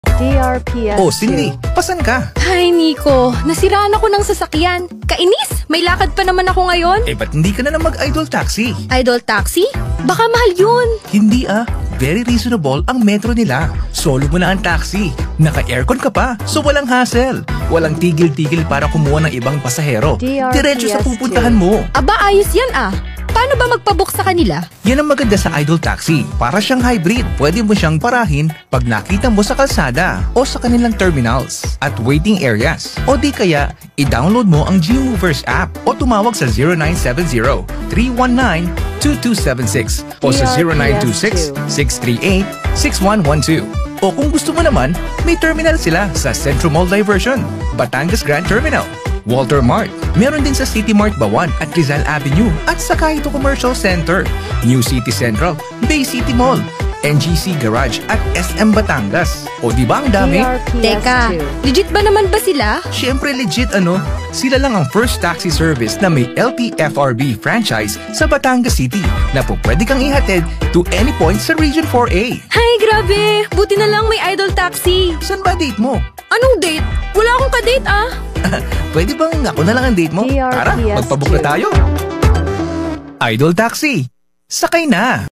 DRPS Oh, Cindy, pasan ka? Ay, Nico, nasiraan ako ng sasakyan. Kainis, may lakad pa naman ako ngayon. Ba't hindi ka na mag-idol taxi? Idol taxi? Baka mahal yun. Hindi very reasonable ang metro nila. Solo mo na ang taxi. Naka-aircon ka pa, so walang hassle. Walang tigil-tigil para kumuha ng ibang pasahero. Diretso sa pupuntahan mo. Aba, ayos yan ah. Paano ba magpabook sa kanila? Yan ang maganda sa idol taxi. Para siyang hybrid. Pwede mo siyang parahin pag nakita mo sa kalsada o sa kanilang terminals at waiting areas. O di kaya, i-download mo ang G-Movers app o tumawag sa 0970-319-2276 o sa 0926-638-6112. O kung gusto mo naman, may terminal sila sa Centro Mall Diversion, Batangas Grand Terminal, Walter Mart. Meron din sa City Mart Bawan at Rizal Avenue at sa Kahito Commercial Center, New City Central, Bay City Mall, NGC Garage at SM Batangas. O di ba ang dami? Teka, legit ba naman ba sila? Siyempre legit Sila lang ang first taxi service na may LTFRB franchise sa Batangas City na po pwede kang ihatid to any point sa Region 4A. Hay, grabe! Buti na lang may idol taxi. Saan ba date mo? Anong date? Wala akong ka-date ah. Pwede bang ako na lang ang date mo? Tara, magpabook na tayo. Idol Taxi, sakay na!